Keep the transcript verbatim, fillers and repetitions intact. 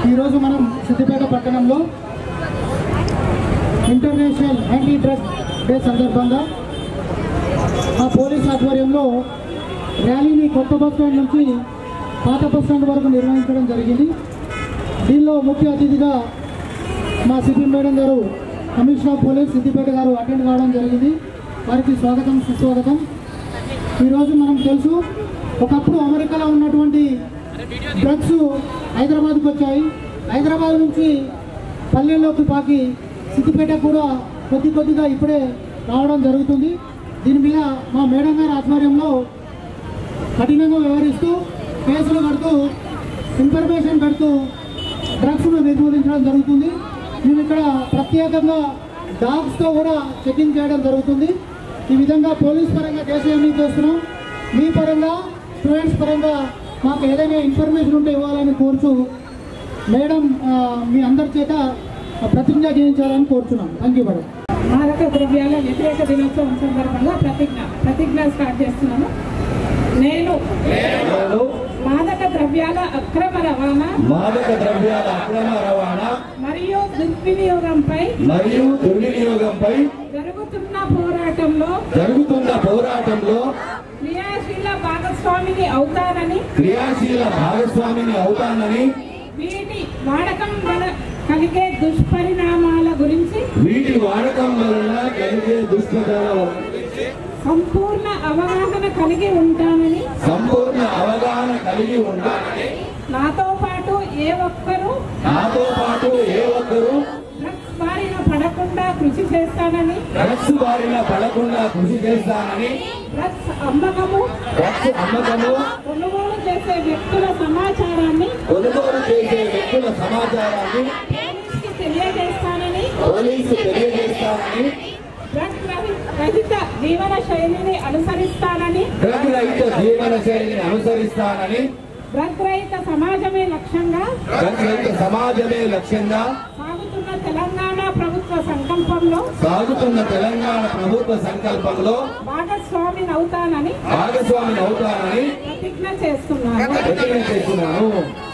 ఈరోజు మనం సిద్దిపేట పట్టణంలో ఇంటర్నేషనల్ యాంటీ డ్రగ్ డే సందర్భంగా ఆ పోలీస్ ఆధ్వర్యంలో ర్యాలీని కొత్త బస్ స్టాండ్ నుంచి పాత బస్ స్టాండ్ వరకు నిర్వహించడం జరిగింది. దీనిలో ముఖ్య అతిథిగా మా సిపి మేడం గారు, కమిషనర్ ఆఫ్ పోలీస్ సిద్దిపేట గారు అటెండ్ కావడం జరిగింది. వారికి స్వాగతం సుస్వాగతం. ఈరోజు మనం తెలుసు, ఒకప్పుడు అమెరికాలో ఉన్నటువంటి డ్రగ్స్ హైదరాబాద్కి వచ్చాయి. హైదరాబాద్ నుంచి పల్లెల్లోకి పాకి సిద్దిపేట కూడా కొద్ది కొద్దిగా ఇప్పుడే రావడం జరుగుతుంది. దీని మీద మా మేడం గారి ఆధ్వర్యంలో కఠినంగా వ్యవహరిస్తూ కేసులు కడుతూ ఇన్ఫర్మేషన్ పెడుతూ డ్రగ్స్ను నిర్మూలించడం జరుగుతుంది. మేము ఇక్కడ ప్రత్యేకంగా డాగ్స్తో కూడా చెకింగ్ చేయడం జరుగుతుంది. ఈ విధంగా పోలీస్ పరంగా దేశాన్ని చేస్తున్నాం. మీ పరంగా స్టూడెంట్స్ పరంగా మాకు ఏదైనా ఇన్ఫర్మేషన్ ఉంటే ఇవ్వాలని కోరుచు మేడం మీ అందరి చేత ప్రతిజ్ఞ చేయించాలని కోరుచున్నాం. Thank you madam. మాదక ద్రవ్యాల వ్యతిరేక దినోత్సవం సందర్భంగా ప్రతిజ్ఞ ప్రతిజ్ఞ స్టార్ట్ చేస్తున్నాను. నేను మాదక ద్రవ్యాల అక్రమ రవాణా మాదక ద్రవ్యాల అక్రమ రవాణా మరియు దుర్వినియోగంపై మరియు దుర్వినియోగంపై జరుగుతున్న పోరాటంలో జరుగుతున్న పోరాటంలో క్రియాశీల భాగస్వామిని అవుతానని క్రియాశీల భాగస్వామిని అవుతానని వీటి వాడకం వల్ల కలిగే దుష్పరిణామాల గురించి వీటి వాడకం వలన కలిగే దుష్పరిణామాల గురించి సంపూర్ణ అవగాహన కలిగి ఉంటానని సంపూర్ణ అవగాహన కలిగి ఉంటానని నాతో పాటు ఏ ఒక్కరూ నాతో పాటు ఏ ఒక్కరూ డ్రగ్స్ బారిన పడకుండా కృషి చేస్తానని డ్రగ్స్ బారిన పడకుండా కృషి చేస్తానని డ్రగ్స్ అమ్మకము డ్రగ్స్ అమ్మకము కొనుగోలు చేసే వ్యక్తుల సమాచారాన్ని కొనుగోలు చేసే వ్యక్తుల సమాచారాన్ని పోలీసుకి తెలియజేస్తానని పోలీసు తెలియజేస్తానని డ్రగ్ రహిత జీవన శైలిని అనుసరిస్తానని డ్రగ్ రహిత జీవన శైలిని అనుసరిస్తానని డ్రగ్ రహిత సమాజమే లక్ష్యంగా డ్రగ్ రహిత సమాజమే లక్ష్యంగా సాగుతున్న తెలంగాణ ప్రభుత్వ సంకల్పంలో సాగుతున్న తెలంగాణ ప్రభుత్వ సంకల్పంలో భాగస్వామిని అవుతానని భాగస్వామిని అవుతానని ప్రతిజ్ఞ చేస్తున్నాను. ప్రతిజ్ఞ చేస్తున్నాను.